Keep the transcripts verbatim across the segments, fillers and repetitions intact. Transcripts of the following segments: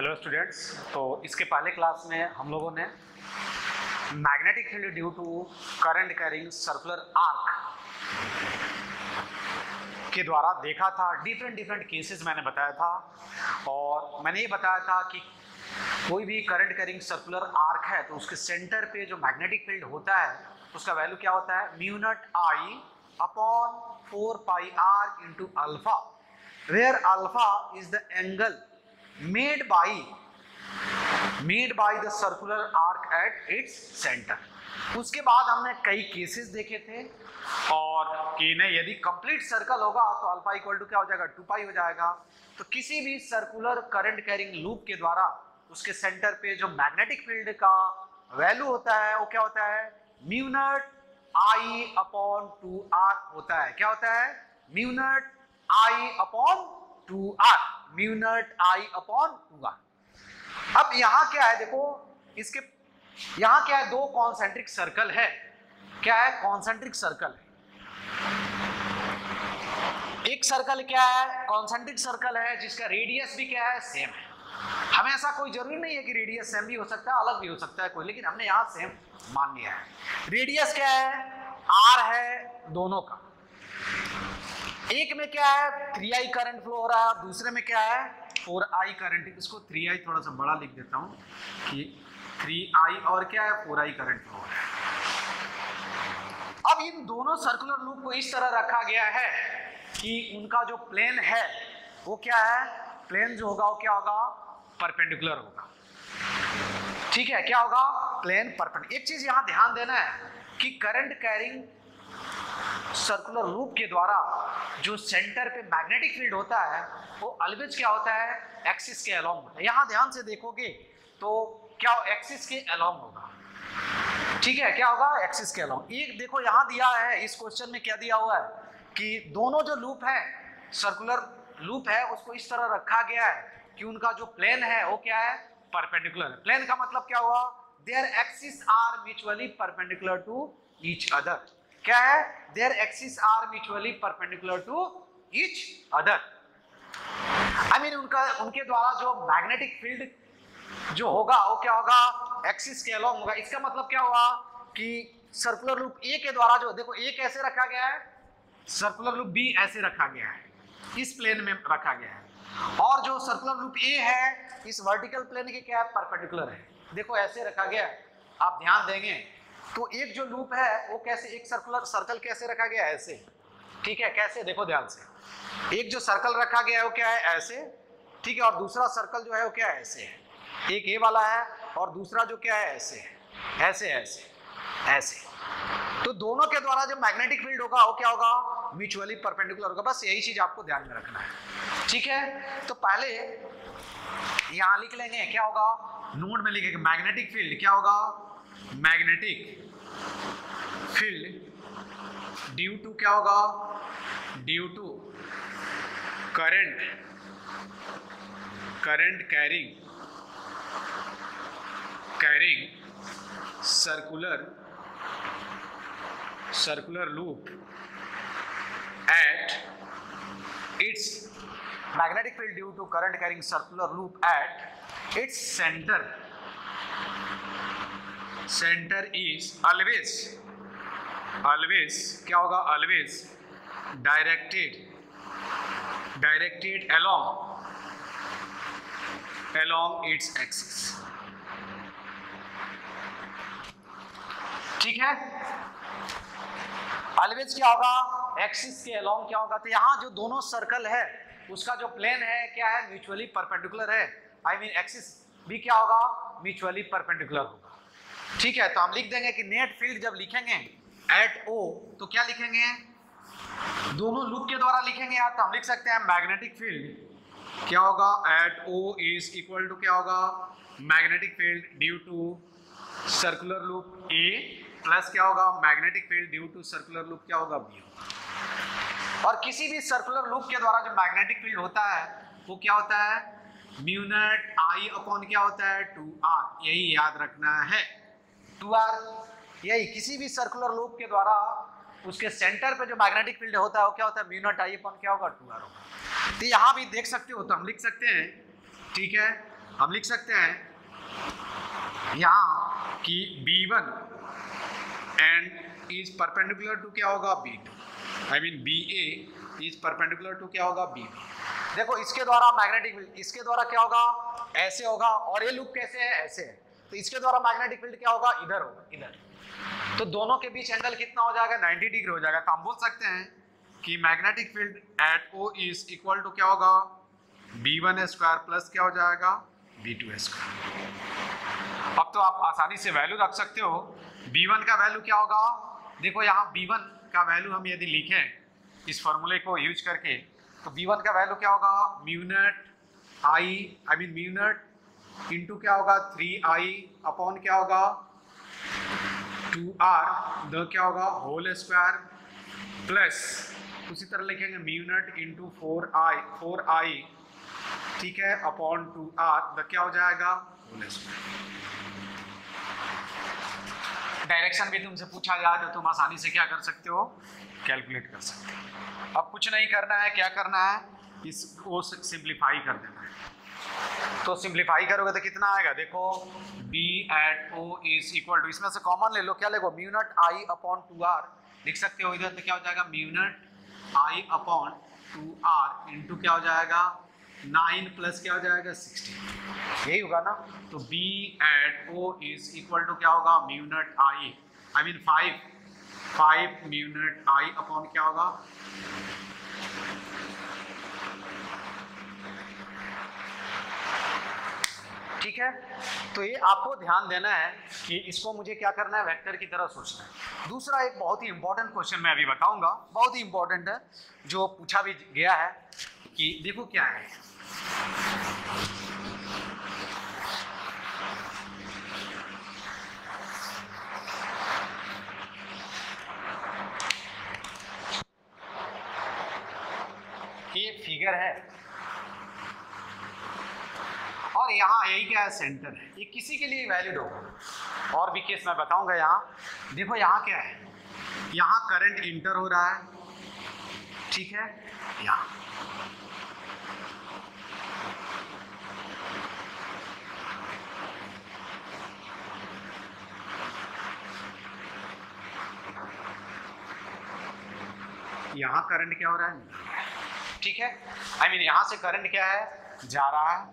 Hello students, तो इसके पहले क्लास में हम लोगों ने magnetic field due to current carrying circular arc के द्वारा देखा था। डिफरेंट डिफरेंट केसेस मैंने बताया था और मैंने ये बताया था कि कोई भी करंट कैरिंग सर्कुलर आर्क है तो उसके सेंटर पे जो मैग्नेटिक फील्ड होता है उसका वैल्यू क्या होता है, mu naught I upon four pi R into alpha, where alpha is the angle made by made by the circular arc at its center। उसके बाद हमने कई केसेस देखे थे और कि नहीं, यदि कंप्लीट सर्कल होगा तो अल्फा इक्वल टू क्या हो जाएगा, टू पाई हो जाएगा। तो किसी भी सर्कुलर करंट कैरिंग लूप के द्वारा उसके सेंटर पे जो मैग्नेटिक फील्ड का वैल्यू होता है वो क्या होता है, mu naught I upon two R होता है। क्या होता है, mu naught I upon two R, mu naught I upon two R. अब यहां क्या है, देखो इसके यहां क्या है, दो कॉन्सेंट्रिक सर्कल है। क्या है, कॉन्सेंट्रिक सर्कल है। एक सर्कल क्या है, कॉन्सेंट्रिक सर्कल है जिसका रेडियस भी क्या है, सेम है। हमें ऐसा कोई जरूरी नहीं है कि रेडियस सेम भी हो सकता है, अलग भी हो सकता है कोई, लेकिन हमने यहां सेम मान लिया है। रेडियस क्या है, आर है दोनों का। एक में क्या है, थ्री आई करंट फ्लो हो रहा है, दूसरे में क्या है, फोर आई करंट। इसको थ्री आई थोड़ा सा बड़ा लिख देता हूं कि थ्री आई और क्या है, फोर आई करंट फ्लो हो रहा है। अब इन दोनों सर्कुलर लूप को इस तरह रखा गया है कि उनका जो प्लेन है वो क्या है, प्लेन जो होगा वो क्या होगा, परपेंडिकुलर होगा। ठीक है, क्या होगा, प्लेन परपेंडिकुलर। एक चीज यहां ध्यान देना है कि करंट कैरिंग सर्कुलर लूप के द्वारा जो सेंटर पे मैग्नेटिक फील्ड होता है वो ऑलवेज क्या होता है, एक्सिस के अलोंग होता है। यहां ध्यान से देखोगे तो क्या एक्सिस के अलोंग होगा। ठीक है, क्या होगा, एक्सिस के अलोंग। एक देखो यहां दिया है, इस क्वेश्चन में क्या दिया हुआ है कि दोनों जो लूप है, सर्कुलर लूप है, उसको इस तरह रखा गया है कि उनका जो प्लेन है वो क्या है, परपेंडिकुलर है। प्लेन का मतलब क्या हुआ, their axis are mutually perpendicular to each other. क्या है, their axis are mutually perpendicular to each other. I mean उनका उनके द्वारा जो मैग्नेटिक फील्ड जो होगा वो क्या होगा, एक्सिस के अलोंग होगा। इसका मतलब क्या हुआ कि सर्कुलर लूप ए के द्वारा जो, देखो ए कैसे रखा गया है, सर्कुलर लूप बी ऐसे रखा गया है, इस प्लेन में रखा गया है। और जो सर्कुलर लूप ए है इस वर्टिकल प्लेन के क्या है, परपेंडिकुलर है। देखो ऐसे रखा गया है, आप ध्यान देंगे तो एक जो लूप है वो कैसे, एक सर्कुलर सर्कल कैसे रखा गया है, ऐसे। ठीक है, कैसे, देखो ध्यान से। एक जो सर्कल रखा गया है वो क्या है, ऐसे। ठीक है, और दूसरा सर्कल जो है वो क्या है, ऐसे है। एक ये वाला है और दूसरा जो क्या है, ऐसे है, ऐसे ऐसे ऐसे। तो दोनों के द्वारा जो मैग्नेटिक फील्ड होगा वो क्या होगा, म्यूचुअली परपेंडिकुलर होगा। बस यही चीज आपको ध्यान में रखना है। ठीक है, तो पहले यहां लिख लेंगे, क्या होगा, नोट में लिखेंगे मैग्नेटिक फील्ड क्या होगा, मैग्नेटिक फील्ड ड्यू टू क्या होगा, due to current current carrying carrying circular circular loop at its magnetic field due to current carrying circular loop at its centre centre is always always क्या होगा, always directed directed along along its axis. ठीक है, always क्या होगा, axis के along क्या होगा। तो यहां जो दोनों सर्कल है उसका जो प्लेन है क्या है, म्यूचुअली परपेंडिकुलर है। आई मीन एक्सिस भी क्या होगा, म्यूचुअली परपेंडिकुलर होगा। ठीक है, तो हम लिख देंगे कि नेट फील्ड जब लिखेंगे एट ओ तो क्या लिखेंगे, दोनों लूप के द्वारा लिखेंगे यार, तो हम लिख सकते हैं मैग्नेटिक फील्ड क्या होगा, at O is equal to क्या होगा, magnetic field due to circular loop A plus क्या होगा, magnetic field due to circular loop क्या होगा, बी। और किसी भी सर्कुलर लूप के द्वारा जो मैग्नेटिक फील्ड होता है वो क्या होता है, म्यू नॉट आई अपॉन क्या होता है, टू आर। यही याद रखना है, टू आर। यही किसी भी सर्कुलर लूप के द्वारा उसके सेंटर पे जो मैग्नेटिक फील्ड होता है वो क्या होता है, म्यू नॉट आई अपॉन क्या होगा, टू आर होगा। तो यहाँ भी देख सकते हो, तो हम लिख सकते हैं, ठीक है, हम लिख सकते हैं यहाँ कि B one and is perpendicular to क्या होगा B two, I mean B A is perpendicular to क्या होगा बी बी। देखो इसके द्वारा मैग्नेटिक फील्ड, इसके द्वारा क्या होगा ऐसे होगा, और ये लूप कैसे है ऐसे है, तो इसके द्वारा मैग्नेटिक फील्ड क्या होगा इधर होगा इधर, तो दोनों के बीच एंगल कितना हो जाएगा नाइंटी डिग्री हो जाएगा। तो हम बोल सकते हैं कि magnetic field at O is equal to क्या होगा बी वन स्क्वायर प्लस क्या हो जाएगा बी टू स्क्वायर। अब तो आप आसानी से वैल्यू रख सकते हो, बी वन का वैल्यू क्या होगा, देखो यहाँ बी वन का वैल्यू हम यदि लिखें इस फॉर्मूले को यूज करके, तो बी वन का वैल्यू क्या होगा mu naught I I mean mu naught into क्या होगा थ्री आई अपॉन क्या होगा टू आर द क्या होगा होल स्क्वायर प्लस उसी तरह लिखेंगे mu naught into four I four I ठीक है अपॉन टू आर द क्या हो जाएगा होल स्क्वायर। डायरेक्शन भी तुमसे पूछा जाए तो तुम आसानी से क्या कर सकते हो कैलकुलेट कर सकते हो। अब कुछ नहीं करना है, क्या करना है इसको सिंप्लीफाई कर देना है। तो सिंप्लीफाई करोगे तो कितना आएगा, देखो b at o is equal to, इसमें से कॉमन ले लो, क्या लेगो mu naught I upon two R लिख सकते हो इधर, तो क्या हो जाएगा mu naught I upon two R into क्या हो जाएगा नाइन प्लस क्या हो जाएगा सिक्सटी, यही होगा ना। तो b at o is equal to क्या होगा mu naught I I mean five five mu naught I upon क्या होगा ठीक है। तो ये आपको ध्यान देना है कि इसको मुझे क्या करना है वेक्टर की तरह सोचना है। दूसरा एक बहुत ही इंपॉर्टेंट क्वेश्चन मैं अभी बताऊंगा, बहुत ही इंपॉर्टेंट है जो पूछा भी गया है कि देखो क्या है ये फिगर है और यहाँ यही क्या है सेंटर है, ये किसी के लिए वैलिड होगा। और भी केस मैं बताऊंगा। यहाँ देखो यहाँ क्या है, यहाँ करंट इंटर हो रहा है ठीक है, यहाँ यहाँ करंट क्या हो रहा है ठीक है, आई मीन यहाँ से करंट क्या है जा रहा है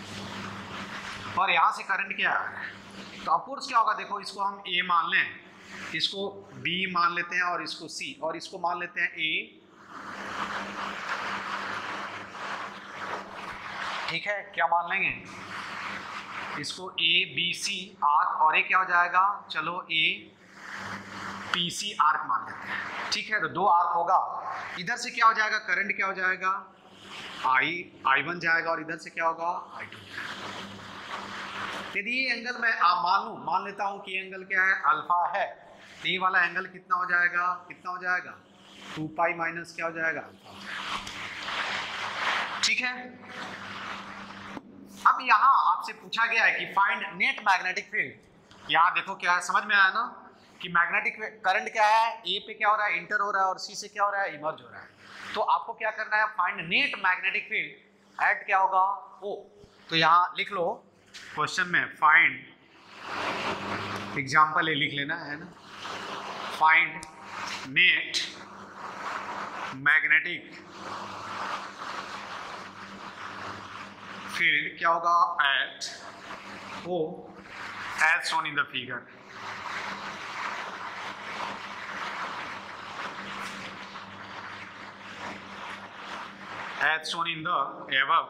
और यहाँ से करंट क्या आ रहा है। तो ऑफकोर्स क्या होगा, देखो इसको हम A मान लें, इसको B मान लेते हैं और इसको C, और इसको मान लेते हैं A ठीक है, क्या मान लेंगे इसको A B C आर्क, और ये क्या हो जाएगा चलो A P C आर्क मान लेते हैं ठीक है। तो दो आर्क होगा, इधर से क्या हो जाएगा करंट क्या हो जाएगा I आई वन जाएगा और इधर से क्या होगा आई टू। यदि ये एंगल मैं आप मान लूं, मान लेता हूं कि ये एंगल क्या है अल्फा है, तो ये वाला एंगल कितना हो जाएगा कितना हो जाएगा टू पाई माइनस क्या हो जाएगा अल्फा ठीक है। अब यहाँ आपसे पूछा गया है कि फाइंड नेट मैग्नेटिक फील्ड। यहाँ देखो क्या है, समझ में आया ना कि मैग्नेटिक करंट क्या है, ए पे क्या हो रहा है इंटर हो रहा है और सी से क्या हो रहा है इमर्ज हो रहा है। तो आपको क्या करना है find net magnetic field at क्या होगा ओ। तो यहाँ लिख लो क्वेश्चन में फाइंड, एग्जाम्पल ये लिख लेना है ना, फाइंड नेट मैग्नेटिक फील्ड क्या होगा at O as shown in the figure. As shown in the above।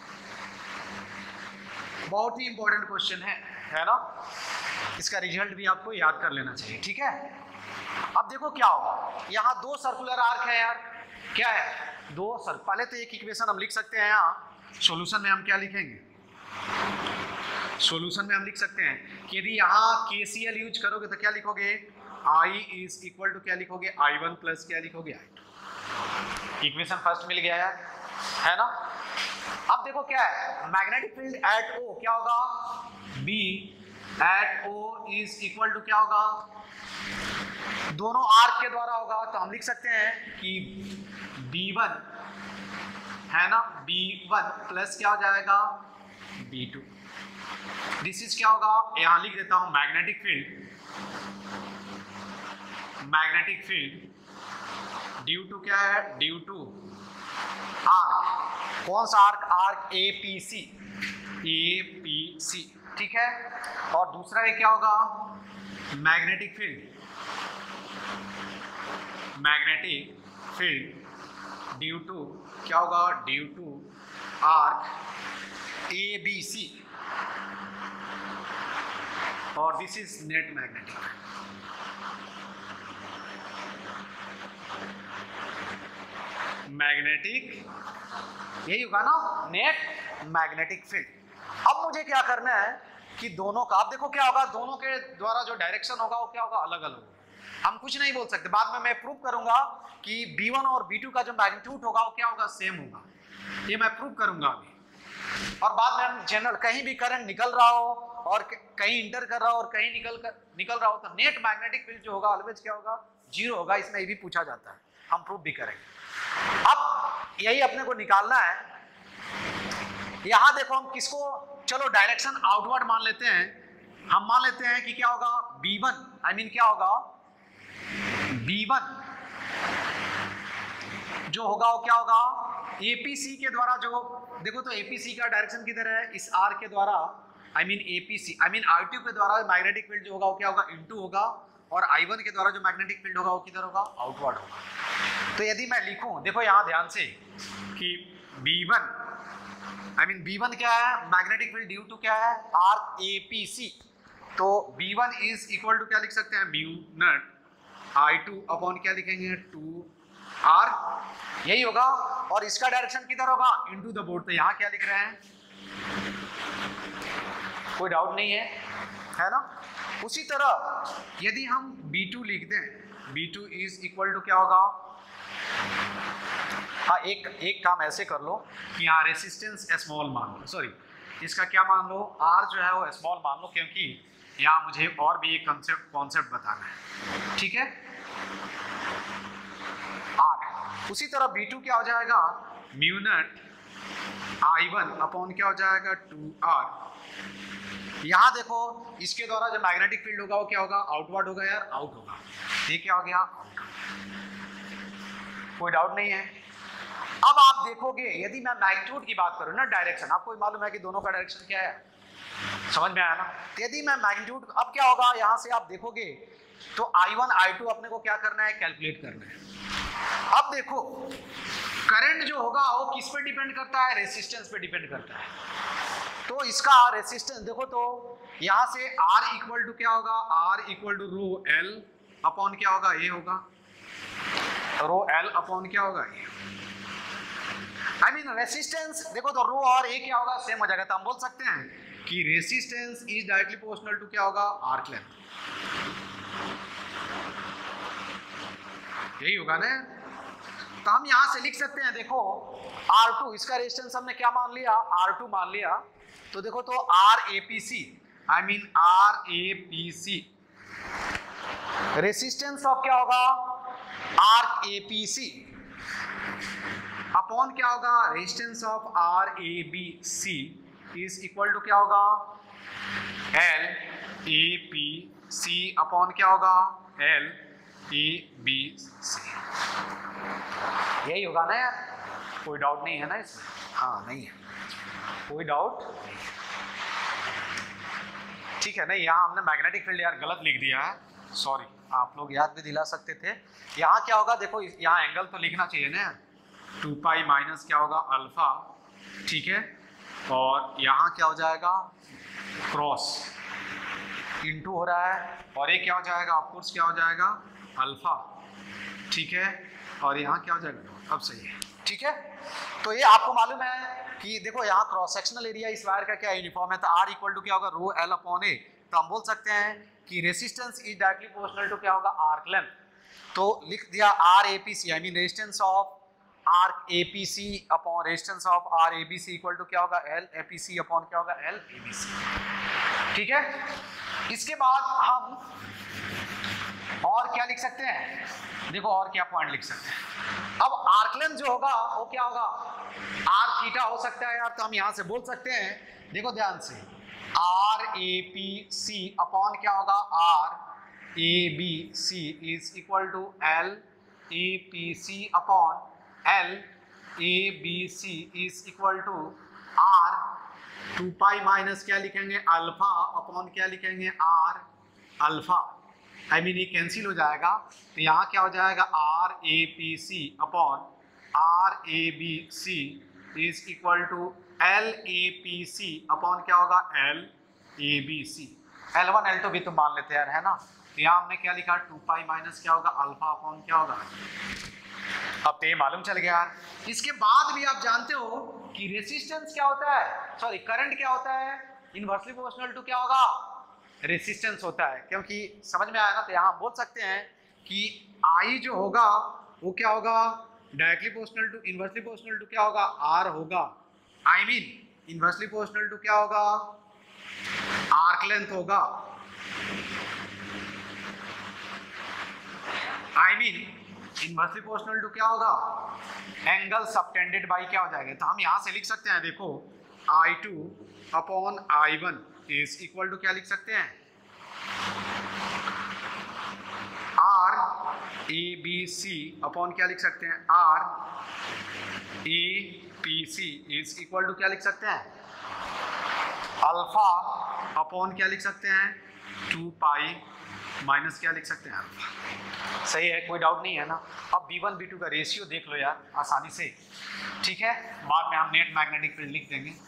बहुत ही इंपॉर्टेंट क्वेश्चन है है ना, इसका रिजल्ट भी आपको याद कर लेना चाहिए ठीक है। अब देखो क्या होगा, यहाँ दो सर्कुलर आर्क है यार, क्या है दो सर, पहले तो एक इक्वेशन हम लिख सकते हैं, यहाँ सॉल्यूशन में हम क्या लिखेंगे, सॉल्यूशन में हम लिख सकते हैं कि यदि यहाँ के सी एल यूज करोगे तो क्या लिखोगे I इज इक्वल टू क्या लिखोगे आई वन प्लस क्या लिखोगे आई टू। इक्वेशन फर्स्ट मिल गया है है ना। अब देखो क्या है मैग्नेटिक फील्ड एट ओ क्या होगा B at O is equal to क्या होगा, दोनों आर्क के द्वारा होगा, तो हम लिख सकते हैं कि B वन है ना, B वन प्लस क्या हो जाएगा बी टू। दिस इज क्या होगा, यहां लिख देता हूं magnetic field, magnetic field due to क्या है, ड्यू टू आर्क। कौन सा arc, arc A P C, A P C, ठीक है। और दूसरा ये क्या होगा, magnetic field, magnetic field due to क्या होगा, due to arc A B C, और this is net magnetic. Magnetic यही होगा ना, नेट मैग्नेटिक फील्ड। अब मुझे क्या करना है कि दोनों का, आप देखो क्या होगा, दोनों के द्वारा जो डायरेक्शन होगा वो क्या होगा, अलग अलग होगा। हम कुछ नहीं बोल सकते, बाद में मैं प्रूव करूंगा कि बी वन और बी टू का जो मैग्नीट्यूड होगा वो क्या होगा, सेम होगा। ये मैं प्रूव करूंगा अभी। और बाद में हम जनरल कहीं भी करंट निकल रहा हो और कहीं इंटर कर रहा हो और कहीं निकल कर निकल रहा हो तो नेट मैग्नेटिक फील्ड जो होगा ऑलवेज क्या होगा, जीरो होगा। इसमें ये भी पूछा जाता है, हम प्रूव भी करेंगे। अब यही अपने को निकालना है। यहां देखो हम किसको, चलो डायरेक्शन आउटवर्ड मान लेते हैं, हम मान लेते हैं कि क्या होगा, बी वन, आई मीन क्या होगा, बी वन जो होगा वो क्या होगा, एपीसी के द्वारा जो, देखो तो एपीसी का डायरेक्शन किधर है, इस आर के द्वारा, I mean APC, I mean R two के द्वारा मैग्नेटिक फील्ड जो होगा वो क्या होगा, इनटू होगा, और आई वन के द्वारा जो मैग्नेटिक फील्ड होगा वो किधर होगा, आउटवर्ड होगा। तो यदि मैं लिखूं, देखो यहां ध्यान से कि B one, I mean B one क्या है, मैग्नेटिक फील्ड ड्यू टू क्या है, आर ए पी सी। तो B one is equal to क्या लिख सकते हैं, mu naught I two upon क्या लिखेंगे, टू आर, यही होगा। और इसका डायरेक्शन किधर होगा, इनटू द बोर्ड। तो यहां क्या लिख रहे हैं, कोई डाउट नहीं है, है ना। उसी तरह यदि हम बी टू लिख दें, B two is equal to क्या होगा, हाँ एक एक काम ऐसे कर लो कि यहाँ रेसिस्टेंस स्मॉल मान लो, सॉरी इसका क्या मान लो, आर जो है वो स्मॉल मान लो, क्योंकि यहाँ मुझे और भी एक कॉन्सेप्ट कॉन्सेप्ट बताना है, ठीक है। आर, उसी तरह बी टू क्या हो जाएगा, mu naught I one upon क्या हो जाएगा, टू आर। यहाँ देखो इसके द्वारा जो मैग्नेटिक फील्ड होगा वो क्या होगा, आउटवर्ड होगा यार, आउट होगा। ये क्या हो गया, आउट। कोई डाउट नहीं है। अब आप देखोगे यदि मैं मैग्नीट्यूड की बात करूं ना, डायरेक्शन आपको मालूम है कि दोनों का डायरेक्शन क्या है, समझ में आया ना। तो यदि मैं मैग्नीट्यूड, अब क्या होगा, यहां से आप देखोगे तो आई वन आई टू अपने को क्या करना है, कैलकुलेट करना है। अब देखो करंट जो होगा वो किस पे डिपेंड करता है, रेसिस्टेंस पे डिपेंड करता है। तो इसका रेसिस्टेंस देखो, तो यहां से R इक्वल टू क्या होगा, R equal to rho L upon क्या होगा, ये होगा रो एल अपॉन क्या होगा, ये। आई मीन रेसिस्टेंस देखो तो रो और ए क्या होगा, सेम हो जाएगा। तो हम बोल सकते हैं कि resistance is directly proportional to क्या होगा, आर्क लेंथ, यही होगा ना। तो हम यहां से लिख सकते हैं, देखो आर टू, इसका रेजिस्टेंस हमने क्या मान लिया, आर टू मान लिया। तो देखो तो R A P C, I mean R A P C, resistance of क्या होगा, R A P C upon क्या होगा, resistance of R A B C is equal to क्या होगा, L A P C upon क्या होगा, L A B सी। यही होगा ना यार, कोई डाउट नहीं है ना इसमें, हाँ नहीं है, कोई डाउट नहीं है, ठीक है। नहीं यहाँ हमने मैग्नेटिक फील्ड यार गलत लिख दिया है, सॉरी, आप लोग याद भी दिला सकते थे। यहाँ क्या होगा, देखो यहाँ एंगल तो लिखना चाहिए ना, टू पाई माइनस क्या होगा, अल्फा, ठीक है। और यहाँ क्या हो जाएगा, क्रॉस इनटू हो रहा है, और ये क्या हो जाएगा, ऑफकोर्स क्या हो जाएगा, अल्फा, ठीक है। और यहाँ क्या हो जाएगा, अब सही है, ठीक है। तो ये आपको मालूम है कि देखो यहाँ क्रॉस सेक्शनल एरिया इस वायर का क्या यूनिफॉर्म है, तो आर इक्वल टू क्या होगा, रो एल अपॉन ए। तो हम बोल सकते हैं कि resistance is directly proportional to क्या होगा, आर्क लेंथ। तो लिख दिया R A P C, I mean resistance of arc A P C upon resistance of R A B C equal to क्या होगा, L A P C upon क्या होगा, L A B सी, ठीक है। इसके बाद हम और क्या लिख सकते हैं, देखो और क्या पॉइंट लिख सकते हैं। अब आर्क लेंथ जो होगा वो क्या होगा, आर थीटा थीटा हो सकता है यार, तो हम यहाँ से बोल सकते हैं, देखो ध्यान से, R A P C upon क्या होगा, R A B C is equal to L A P C upon L A B C is equal to R two pi minus क्या लिखेंगे, अल्फा अपॉन क्या लिखेंगे, आर अल्फा। आई मीन ये cancel हो जाएगा, तो यहाँ क्या हो जाएगा, R A P C upon R A B C is equal to L A P C upon क्या होगा, L A B C. L one L two भी तो मान लेते हैं यार, है ना। तो यहाँ हमने क्या लिखा, टू पाई माइनस क्या होगा, अल्फा अपॉन क्या होगा। अब तो ये मालूम चल गया यार। इसके बाद भी आप जानते हो कि रेसिस्टेंस क्या होता है, सॉरी करंट क्या होता है, इनवर्सली प्रोपोर्शनल टू क्या होगा, रेसिस्टेंस होता है। क्योंकि समझ में आया ना, तो यहाँ हम बोल सकते हैं कि आई जो होगा वो क्या होगा, directly proportional to inversely proportional to क्या होगा, आर होगा। I mean inversely proportional to क्या होगा, आर्क लेंथ होगा। I mean inversely proportional to क्या होगा, एंगल सबटेंडेड बाई क्या हो जाएगा। तो हम यहां से लिख सकते हैं, देखो I two upon I one is equal to क्या लिख सकते हैं, R A B C upon क्या लिख सकते हैं, R A P C is equal to क्या लिख सकते हैं, अल्फा अपॉन क्या लिख सकते हैं, टू पाई माइनस क्या लिख सकते हैं, अल्फा। सही है, कोई डाउट नहीं है ना। अब बी वन बी टू का रेशियो देख लो यार आसानी से, ठीक है। बाद में हम नेट मैग्नेटिक फील्ड लिख देंगे।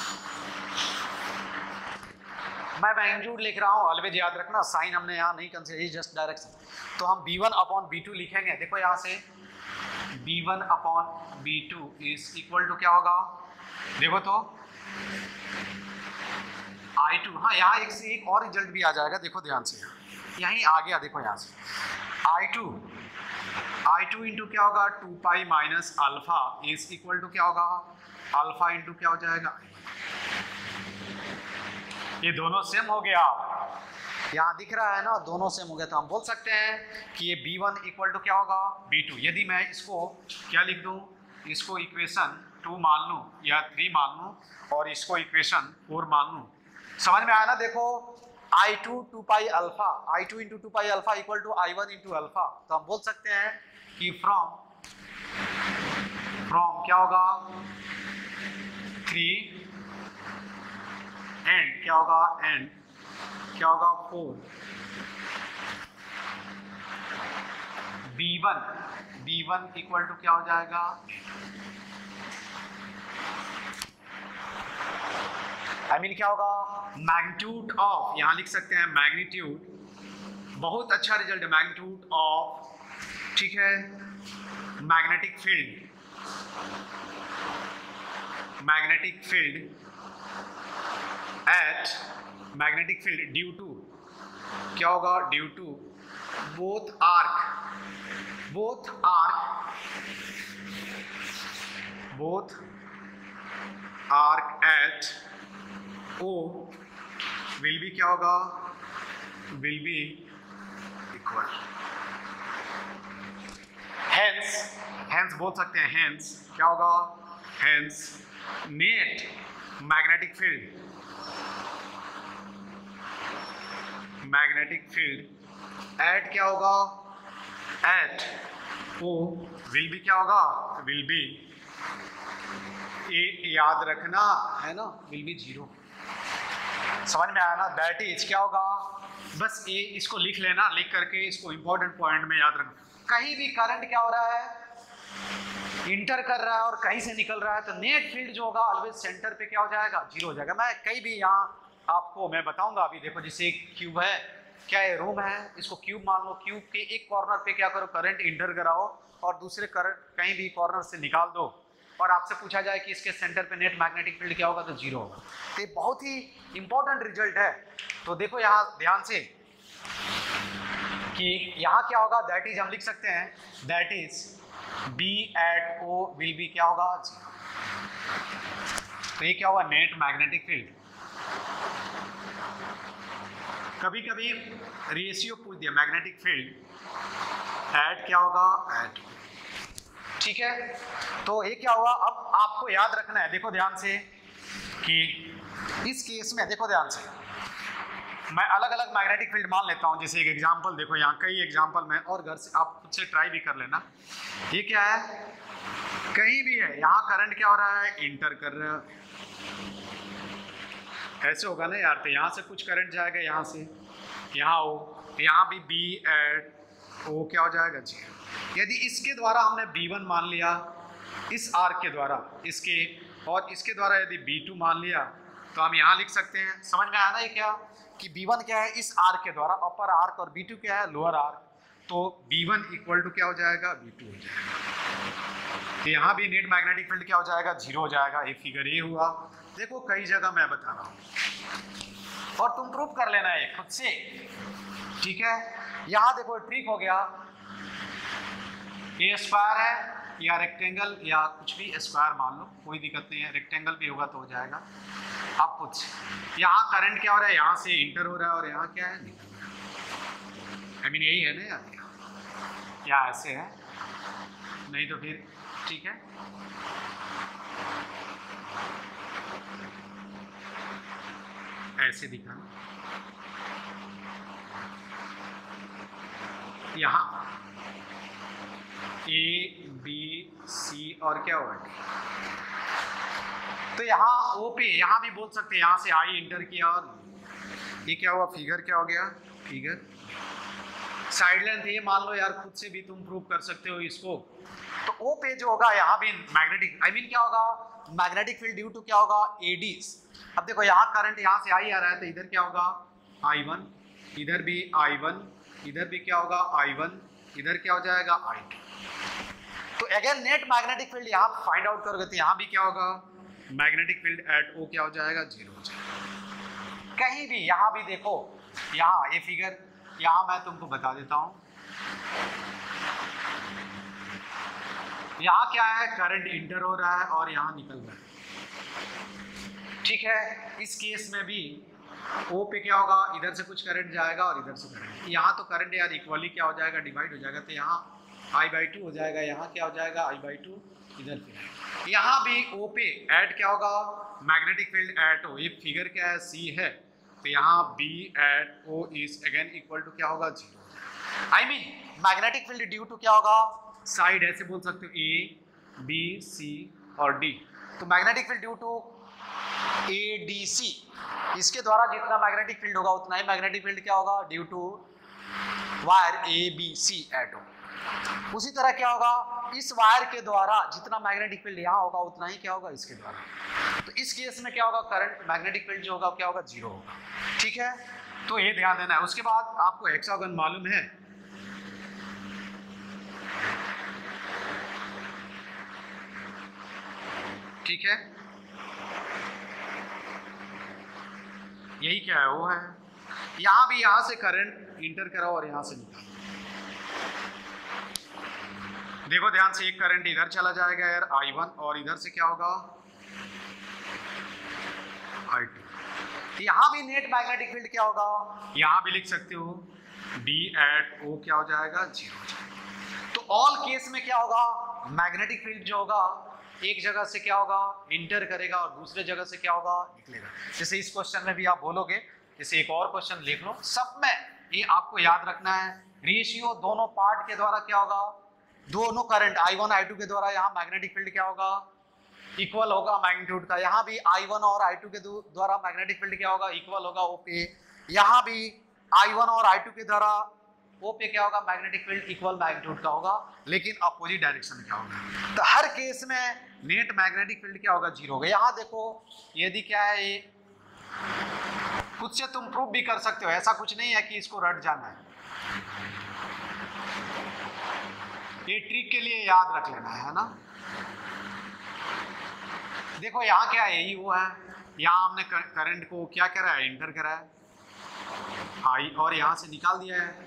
मैं मैग्नीट्यूड लिख रहा हूँ, ऑलवेज याद रखना, साइन हमने यहाँ नहीं कंसीडर, जस्ट डायरेक्शन। तो हम B one upon B two लिखेंगे। देखो यहाँ से B one upon B two is equal to क्या होगा, देखो तो आई टू। हाँ, यहाँ एक से एक और रिजल्ट भी आ जाएगा, देखो ध्यान से, यहीं आ गया, देखो यहाँ से I two I two into क्या होगा, two pi minus alpha is equal to क्या होगा, अल्फा इंटू क्या हो जाएगा, ये दोनों सेम हो गया, यहाँ दिख रहा है ना, दोनों सेम हो गया। तो हम बोल सकते हैं कि ये बी वन इक्वल टू क्या होगा, बी टू। यदि मैं इसको क्या लिख दूँ, इसको इक्वेशन टू मान लूँ या थ्री मान लूँ और इसको इक्वेशन फोर मान लूँ, समझ में आया ना। देखो I two two pi alpha, I two into two pi alpha equal to I one into alpha. तो हम बोल सकते हैं कि फ्रॉम फ्रॉम क्या होगा, थ्री एंड क्या होगा, एंड क्या होगा, four, B one B one equal to क्या हो जाएगा, आई मीन क्या होगा, मैग्नीट्यूड ऑफ, यहां लिख सकते हैं मैग्नीट्यूड, बहुत अच्छा रिजल्ट है, मैग्नीट्यूड ऑफ, ठीक है, magnetic field, magnetic field at magnetic field due to क्या होगा, due to both arc both arc both arc at O will be क्या होगा, will be equal. Hence hence बोल सकते हैं, हेंस क्या होगा, hence net magnetic field magnetic field at क्या होगा, एट ओ विल बी क्या होगा, विल बी, ए याद रखना है ना, विल बी जीरो। समझ में आया ना, दैट इज क्या होगा, बस ए इसको लिख लेना, लिख करके इसको इंपॉर्टेंट पॉइंट में याद रखना। कहीं भी करंट क्या हो रहा है, इंटर कर रहा है और कहीं से निकल रहा है, तो नेट फील्ड जो होगा ऑलवेज सेंटर पे क्या हो जाएगा, जीरो हो जाएगा। मैं कहीं भी यहाँ आपको मैं बताऊंगा अभी, देखो जैसे एक क्यूब है, क्या ये रूम है, इसको क्यूब मान लो, क्यूब के एक कॉर्नर पे क्या करो, करंट इंटर कराओ और दूसरे करंट कहीं भी कॉर्नर से निकाल दो, और आपसे पूछा जाए कि इसके सेंटर पे नेट मैग्नेटिक फील्ड क्या होगा, तो जीरो होगा। तो ये बहुत ही इंपॉर्टेंट रिजल्ट है। तो देखो यहाँ ध्यान से कि यहाँ क्या होगा, दैट इज हम लिख सकते हैं, that is B at O will be क्या होगा, जीरो। तो ये क्या होगा, नेट मैग्नेटिक फील्ड। कभी कभी रेशियो पूछ दिया, मैग्नेटिक फील्ड एट क्या होगा, एट ठीक है, तो ये क्या हुआ, अब आपको याद रखना है, देखो ध्यान से कि इस केस में देखो ध्यान से, मैं अलग अलग मैग्नेटिक फील्ड मान लेता हूं, जैसे एक एग्जांपल देखो, यहाँ कई एग्जांपल में, और घर से आप खुद से ट्राई भी कर लेना। ये क्या है, कहीं भी है, यहाँ करंट क्या हो रहा है, इंटर कर रहा है, ऐसे होगा ना यार, तो यहाँ से कुछ करंट जाएगा, यहाँ से यहाँ हो, तो यहाँ भी बी एट ओ क्या हो जाएगा, जी। यदि इसके द्वारा हमने बी वन मान लिया, इस आर्क के द्वारा इसके, और इसके द्वारा यदि बी टू मान लिया, तो हम यहाँ लिख सकते हैं, समझ में आया ना ये क्या, कि बी वन क्या है, इस आर्क के द्वारा अपर आर्क, और बी टू क्या है, लोअर आर्क, तो बी वन इक्वल टू क्या हो जाएगा, बी टू हो जाएगा। तो यहाँ भी नेट मैग्नेटिक फील्ड क्या हो जाएगा, जीरो हो जाएगा। ये फिगर ए हुआ, देखो कई जगह मैं बता रहा हूँ, और तुम प्रूफ कर लेना है खुद से, ठीक है। यहाँ देखो ट्रिक हो गया, ये स्क्वायर है या रेक्टेंगल या कुछ भी, स्क्वायर मान लो, कोई दिक्कत नहीं है, रेक्टेंगल भी होगा तो हो जाएगा। आप कुछ यहाँ करंट क्या हो रहा है, यहाँ से इंटर हो रहा है, और यहाँ क्या है, निकल रहा है। आई मीन यही है ना यार, या ऐसे है, नहीं तो फिर ठीक है, ऐसे दिखाना, यहाँ ए बी सी और क्या होगा, तो यहाँ ओ पे, यहाँ भी बोल सकते हैं, यहाँ से आई इंटर किया, और ये क्या हुआ, फिगर क्या हो गया, फिगर साइड लेंथ ये मान लो यार, खुद से भी तुम प्रूव कर सकते हो इसको। तो ओ पे जो होगा, यहाँ भी मैग्नेटिक, आई मीन क्या होगा, मैग्नेटिक फील्ड ड्यू टू क्या होगा, एडीज। अब देखो यहाँ करंट यहाँ से आई आ रहा है, तो इधर क्या होगा, आई वन, इधर भी आई वन, इधर भी क्या होगा, आई वन, इधर क्या हो जाएगा, आई टू। तो अगेन नेट मैग्नेटिक फील्ड यहाँ फाइंड आउट करोगे, तो यहाँ भी क्या होगा, मैग्नेटिक फील्ड एट ओ क्या हो जाएगा, जीरो हो जाएगा। कहीं भी यहाँ भी देखो, यहाँ ये फिगर, यहाँ मैं तुमको बता देता हूँ, यहाँ क्या है, करंट इंटर हो रहा है और यहाँ निकल रहा है, ठीक है। इस केस में भी ओ पे क्या होगा, इधर से कुछ करंट जाएगा और इधर से करंट, यहाँ तो करंट यार इक्वली क्या हो जाएगा, डिवाइड हो जाएगा, तो यहाँ आई बाई टू हो जाएगा, यहाँ क्या हो जाएगा, आई बाई टू, इधर फिर यहाँ भी ओ पे ऐड क्या होगा, मैग्नेटिक फील्ड एट ओ, ये फिगर क्या है, सी है, तो यहाँ B at O is again equal to क्या होगा, zero. I mean magnetic field due to क्या होगा, साइड ऐसे बोल सकते हो, ए बी सी और डी, तो magnetic field due to A D C, इसके द्वारा जितना मैग्नेटिक फील्ड होगा उतना ही मैग्नेटिक फील्ड क्या होगा, due to wire A B C at O. उसी तरह क्या होगा, इस वायर के द्वारा जितना मैग्नेटिक फील्ड यहाँ होगा उतना ही क्या होगा इसके द्वारा, तो इस केस में क्या होगा, करंट मैग्नेटिक फील्ड जो होगा क्या होगा, जीरो होगा, ठीक है। तो ये ध्यान देना है। उसके बाद आपको हेक्सागन मालूम है, ठीक है, यही क्या है, वो है, यहां भी यहां से करंट इंटर कराओ और यहां से निकालो, देखो ध्यान से, एक करंट इधर चला जाएगा यार, आई वन, और इधर से क्या होगा, आई टू। यहां भी नेट मैग्नेटिक फील्ड क्या होगा, यहां भी लिख सकते हो, बी एट ओ क्या हो जाएगा, जीरो हो जाएगा। तो ऑल केस में क्या होगा, मैग्नेटिक फील्ड जो होगा एक जगह से क्या होगा, इंटर करेगा, और दूसरे जगह से क्या होगा, निकलेगा। जैसे इस क्वेश्चन में भी आप बोलोगे, जैसे एक और क्वेश्चन लिख लो, सब में ये आपको याद रखना है, रेशियो दोनों पार्ट के द्वारा क्या होगा, दोनों current I one I two के द्वारा यहाँ मैग्नेटिक फील्ड क्या होगा, इक्वल होगा मैग्नीट्यूड का, यहाँ भी आई वन और आई टू के द्वारा मैग्नेटिक फील्ड क्या होगा, इक्वल होगा ओ पे, यहाँ भी आई वन और आई टू के द्वारा ओ पे क्या होगा, मैग्नेटिक फील्ड इक्वल मैग्नीट्यूड का होगा, लेकिन अपोजिट डायरेक्शन में क्या होगा। तो हर केस में नेट मैग्नेटिक फील्ड क्या होगा, जीरो होगा। यहाँ देखो यदि क्या है, ये खुद से तुम प्रूफ भी कर सकते हो, ऐसा कुछ नहीं है कि इसको रट जाना है, ये ट्रिक के लिए याद रख लेना है ना। देखो यहाँ क्या है, यही वो है, यहाँ हमने करंट को क्या करा है, इंटर करा है आई, और यहाँ से निकाल दिया है,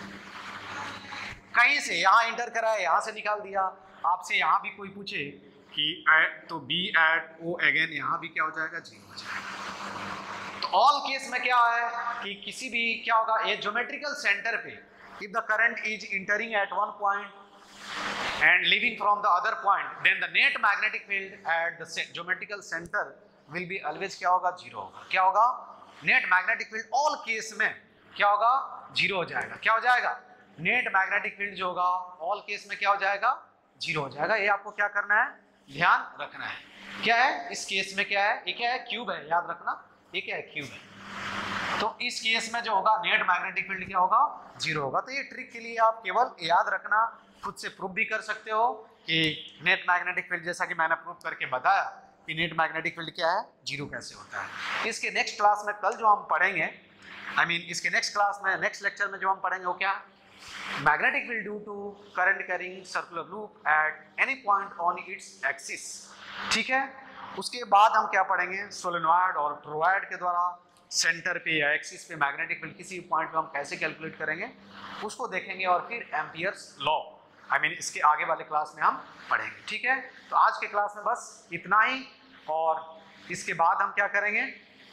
कहीं से यहाँ इंटर करा है, यहाँ से निकाल दिया। आपसे यहाँ भी कोई पूछे कि एट, तो बी एट ओ अगेन यहाँ भी क्या हो जाएगा, जीरो हो जाएगा। तो ऑल केस में क्या है कि किसी भी क्या होगा, ये ज्योमेट्रिकल सेंटर पे if the current is entering at one point and leaving from the other point, then the net magnetic field at the geometrical center will be always क्या होगा, जीरो होगा. क्या होगा, net magnetic field all case में क्या होगा, zero हो जाएगा. क्या हो जाएगा, नेट मैग्नेटिक फील्ड जो होगा ऑल केस में क्या हो जाएगा, जीरो हो जाएगा. ये आपको क्या करना है, ध्यान रखना है. क्या है इस केस में, क्या है, ये क्या है, क्यूब है, याद रखना, ये क्या है, क्यूब है. तो इस केस में जो होगा नेट मैग्नेटिक फील्ड क्या होगा, जीरो होगा. तो ये ट्रिक के लिए आप केवल याद रखना, खुद से प्रूव भी कर सकते हो कि नेट मैग्नेटिक फील्ड, जैसा कि मैंने प्रूव करके बताया कि नेट मैग्नेटिक फील्ड क्या है, जीरो कैसे होता है. इसके नेक्स्ट क्लास में कल जो हम पढ़ेंगे, आई I मीन mean, इसके नेक्स्ट क्लास में, नेक्स्ट लेक्चर में जो हम पढ़ेंगे वो क्या, magnetic field due to current carrying circular loop at any point on its axis. ठीक है, उसके बाद हम क्या पढ़ेंगे, सोलेनॉइड और टोरॉइड के द्वारा सेंटर पे या एक्सिस पे मैग्नेटिक फील्ड किसी पॉइंट पे हम कैसे कैलकुलेट करेंगे उसको देखेंगे. और फिर एम्पियर्स लॉ, आई मीन इसके आगे वाले क्लास में हम पढ़ेंगे. ठीक है, तो आज के क्लास में बस इतना ही. और इसके बाद हम क्या करेंगे,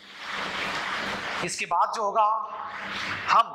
इसके बाद जो होगा हम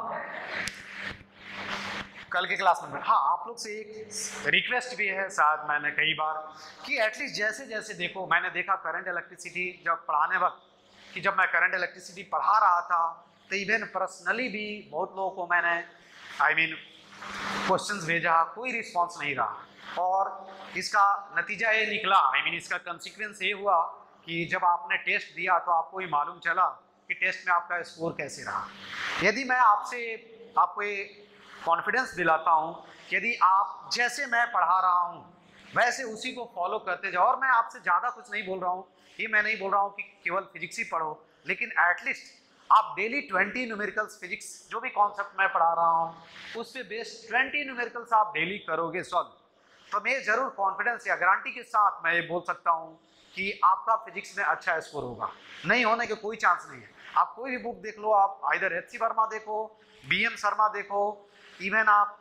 कल के क्लास में, हाँ आप लोग से एक रिक्वेस्ट भी है, शायद मैंने कई बार कि एटलीस्ट जैसे जैसे देखो, मैंने देखा करंट इलेक्ट्रिसिटी जब पढ़ाने वक्त, कि जब मैं करंट इलेक्ट्रिसिटी पढ़ा रहा था तो इवन पर्सनली भी बहुत लोगों को मैंने I I mean mean, questions भेजा, कोई रिस्पांस नहीं रहा. और इसका नतीजा ये निकला, आई I मीन mean, इसका कंसिक्वेंस ये हुआ कि जब आपने टेस्ट दिया तो आपको ही मालूम चला कि टेस्ट में आपका स्कोर कैसे रहा. यदि मैं आपसे आपको ये कॉन्फिडेंस दिलाता हूँ कि यदि आप जैसे मैं पढ़ा रहा हूँ वैसे उसी को फॉलो करते जाओ, और मैं आपसे ज़्यादा कुछ नहीं बोल रहा हूँ, ये मैं नहीं बोल रहा हूँ कि केवल फिजिक्स ही पढ़ो, लेकिन एटलीस्ट आप डेली ट्वेंटी न्यूमेरिकल्स, फिजिक्स जो भी कॉन्सेप्ट मैं पढ़ा रहा हूँ उस पर बेस्ड ट्वेंटी न्यूमेरिकल्स आप डेली करोगे सॉल्व, तो मैं ज़रूर कॉन्फिडेंस या गारंटी के साथ मैं ये बोल सकता हूँ कि आपका फिजिक्स में अच्छा स्कोर होगा. नहीं होने के कोई चांस नहीं है. आप कोई भी बुक देख लो, आप आइदर एच सी वर्मा देखो, बी एम शर्मा देखो, इवन आप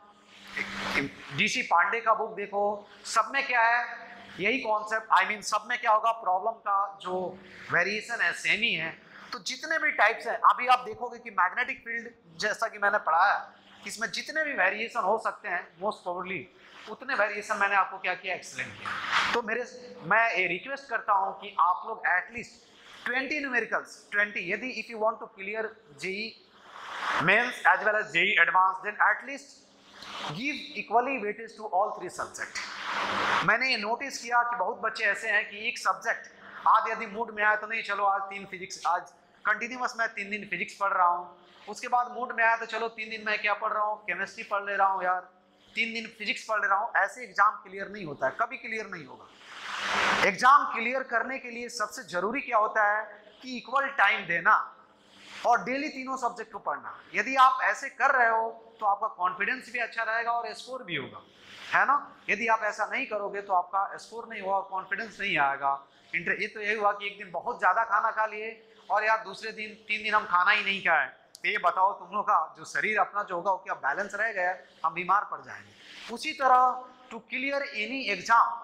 डी सी पांडे का बुक देखो, सब में क्या है, यही कॉन्सेप्ट, आई मीन सब में क्या होगा, प्रॉब्लम का जो वेरिएशन है सेम ही है. तो जितने भी टाइप्स हैं, अभी आप देखोगे कि मैग्नेटिक फील्ड जैसा कि मैंने पढ़ाया, इसमें जितने भी वेरिएशन हो सकते हैं मोस्ट प्रोबेबली उतने वेरिएशन मैंने आपको क्या किया, एक्सप्लेन किया. तो मेरे मैं ये रिक्वेस्ट करता हूँ कि आप लोग एटलीस्ट ट्वेंटी न्यूमेरिकल्स, ट्वेंटी, यदि if you want to clear JEE Mains as well as JEE Advanced, then at least give equally weightage to all three subject. मैंने ये नोटिस किया कि बहुत बच्चे ऐसे हैं कि एक सब्जेक्ट आज यदि मूड में आया तो नहीं, चलो आज तीन फिजिक्स, आज कंटिन्यूअस मैं तीन दिन फिजिक्स पढ़ रहा हूँ. उसके बाद मूड में आया तो चलो तीन दिन मैं क्या पढ़ रहा हूँ, केमिस्ट्री पढ़ ले रहा हूँ, यार तीन दिन फिजिक्स पढ़ ले रहा हूँ. ऐसे एग्जाम क्लियर नहीं होता है, कभी क्लियर नहीं होगा. एग्जाम क्लियर करने के लिए सबसे जरूरी क्या होता है कि इक्वल टाइम देना और डेली तीनों सब्जेक्ट को पढ़ना. यदि आप ऐसे कर रहे हो तो आपका कॉन्फिडेंस भी अच्छा रहेगा और स्कोर भी होगा, है ना. यदि आप ऐसा नहीं करोगे तो आपका स्कोर नहीं होगा, कॉन्फिडेंस नहीं आएगा. इंटर ये तो यही हुआ कि एक दिन बहुत ज़्यादा खाना खा लिए और यार दूसरे दिन तीन दिन हम खाना ही नहीं खाए, तो ये बताओ तुम लोग का जो शरीर अपना जो होगा वो क्या बैलेंस रह गया, हम बीमार पड़ जाएंगे. उसी तरह टू क्लियर एनी एग्जाम,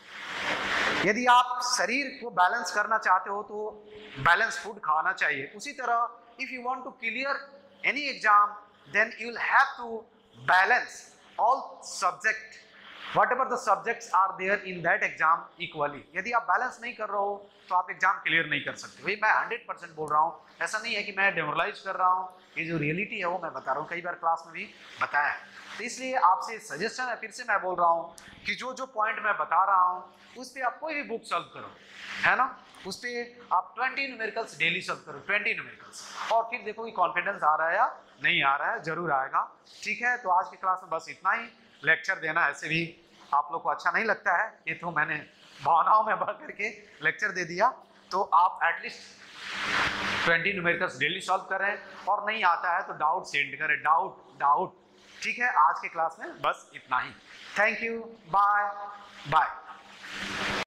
यदि आप शरीर को बैलेंस करना चाहते हो तो बैलेंस फूड खाना चाहिए. उसी तरह if you want to clear any exam then you will have to balance all subject whatever the subjects are there in that exam equally. यदि आप बैलेंस नहीं कर रहे हो तो आप एग्जाम क्लियर नहीं कर सकते. भाई मैं हंड्रेड परसेंट बोल रहा हूँ, ऐसा नहीं है कि मैं डेमोरलाइज कर रहा हूँ, ये जो रियलिटी है वो मैं बता रहा हूँ, कई बार क्लास में भी बताया है. तो इसलिए आपसे सजेशन है, फिर से मैं बोल रहा हूँ कि जो जो पॉइंट मैं बता रहा हूँ उस पर आप कोई भी बुक सॉल्व करो, है ना, उस पर आप ट्वेंटी न्यूमेरिकल्स डेली सॉल्व करो, ट्वेंटी न्यूमेरिकल्स, और फिर देखो कि कॉन्फिडेंस आ रहा है या नहीं आ रहा है. जरूर आएगा. ठीक है, तो आज की क्लास में बस इतना ही. लेक्चर देना ऐसे भी आप लोग को अच्छा नहीं लगता है, ये तो मैंने भावनाओं में बढ़ करके लेक्चर दे दिया. तो आप at least twenty numericals daily solve करें, और नहीं आता है तो डाउट सेंड करें, डाउट डाउट ठीक है. आज के क्लास में बस इतना ही. Thank you, bye bye.